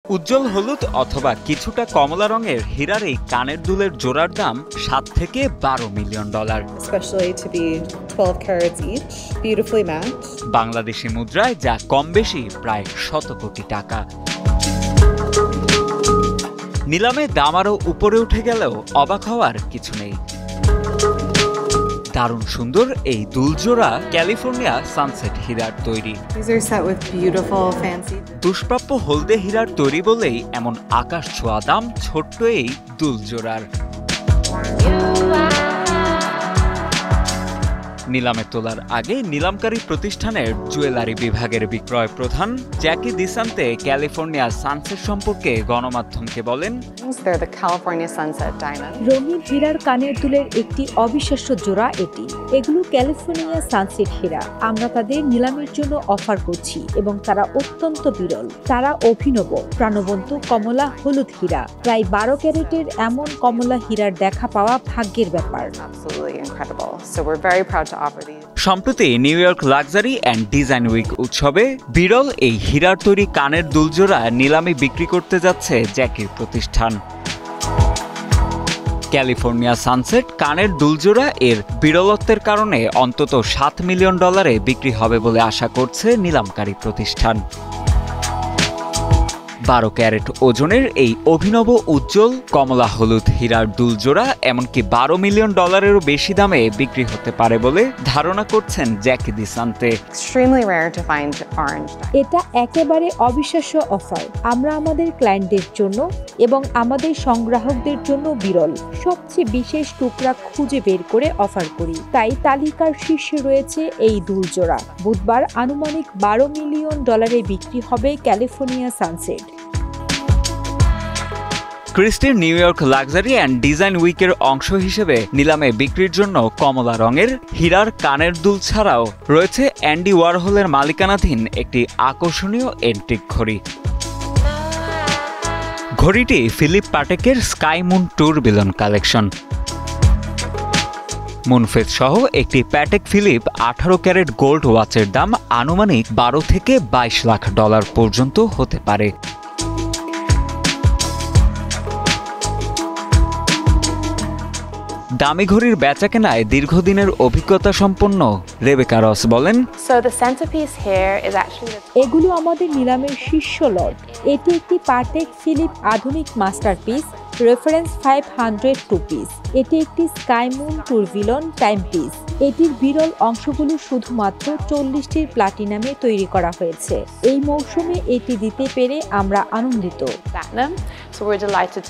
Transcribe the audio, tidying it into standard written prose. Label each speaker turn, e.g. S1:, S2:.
S1: উজ্জ্বল হলুদ অথবা কিছুটা কমলা রঙের হীরার এই কানের দুলের জোড়ার দাম 7 থেকে 12 million dollar.
S2: Especially to be 12 carats each, beautifully matched.
S1: Bangladeshi মুদ্রায় যা কম বেশি প্রায় 100 কোটি টাকা। নিলামে দাম আরও উপরে উঠে গেলেও অবাক হওয়ার কিছু নেই। দারুণ সুন্দর এই দুলজোড়া ক্যালিফোর্নিয়া সানসেট হীরার তৈরি। দুষ্প্রাপ্য হলদে হীরার তৈরি বলেই এমন আকাশ ছোঁয়া দাম ছোট্ট এই দুলজোড়ার। নিলামে তোলার আগে নিলামকারী প্রতিষ্ঠানের জুয়েলারি বিভাগের বিক্রয় প্রধান জ্যাকি দিসান্তে ক্যালিফোর্নিয়া সানসেট সম্পর্কে গণমাধ্যমকে বলেন,
S3: রঙিন হীরার কানের দুলের একটি অবিশ্বাস্য জোড়া এটি। এগুলো ক্যালিফোর্নিয়া সানসেট হীরা। আমরা তাদের নিলামের জন্য অফার করছি এবং তারা অত্যন্ত বিরল। তারা অভিনব প্রাণবন্ত কমলা হলুদ হীরা। প্রায় 12 ক্যারেটের এমন কমলা হীরার দেখা পাওয়া ভাগ্যের ব্যাপার।
S1: সম্প্রতি New York luxury and design week উৎসবে বিরল এই হীরার তৈরি কানের দুলজোড়া নিলামে বিক্রি করতে যাচ্ছে জ্যাকির প্রতিষ্ঠান। ক্যালিফোর্নিয়া সানসেট কানের দুলজোড়া এর বিরলত্বের কারণে অন্তত 7 মিলিয়ন ডলারে বিক্রি হবে বলে আশা করছে নিলামকারী প্রতিষ্ঠান। 12 ক্যারেট ওজনের এই অভিনব উজ্জ্বল কমলা হলুদ হীরার দুলজোড়া এমনকি 12 মিলিয়ন ডলারেরও বেশি দামে বিক্রি হতে পারে বলে ধারণা করছেন জ্যাকি দিসান্তে।
S3: এটা একেবারে অবিশ্বাস্য অফার। আমরা আমাদের ক্লায়েন্টদের জন্য এবং আমাদের সংগ্রাহকদের জন্য বিরল সবচেয়ে বিশেষ টুকরা খুঁজে বের করে অফার করি। তাই তালিকার শীর্ষে রয়েছে এই দুলজোড়া। বুধবার আনুমানিক 12 মিলিয়ন ডলারে বিক্রি হবে ক্যালিফোর্নিয়া সানসেট।
S1: ক্রিস্টির New York luxury and design উইকের অংশ হিসেবে নিলামে বিক্রির জন্য কমলা রঙের হীরার কানের দুল ছাড়াও রয়েছে অ্যান্ডি ওয়ারহোলের মালিকানাধীন একটি আকর্ষণীয় এন্টিক ঘড়ি। ঘড়িটি ফিলিপ প্যাটেকের sky moon tourbillon collection. Moonphase সহ একটি প্যাটেক ফিলিপ 18 ক্যারেট গোল্ড ওয়াচের দাম আনুমানিক 12 থেকে 22 লাখ ডলার পর্যন্ত হতে পারে। দামি ঘড়ির বেচাকেনায় দীর্ঘদিনের অভিজ্ঞতা সম্পন্ন রেবেকা রস বলেন,
S3: এগুলো আমাদের নিলামের শীর্ষ লট। এটি একটি পাটেক ফিলিপ আধুনিক মাস্টারপিস, রেফারেন্স 500 রুপিস। এটি একটি স্কাই মুন টুরবিলন টাইমপিস। এটির বিরল অংশগুলো শুধুমাত্র 40টির প্লাটিনামে তৈরি করা হয়েছে। এই মৌসুমে এটি দিতে পেরে আমরা আনন্দিত।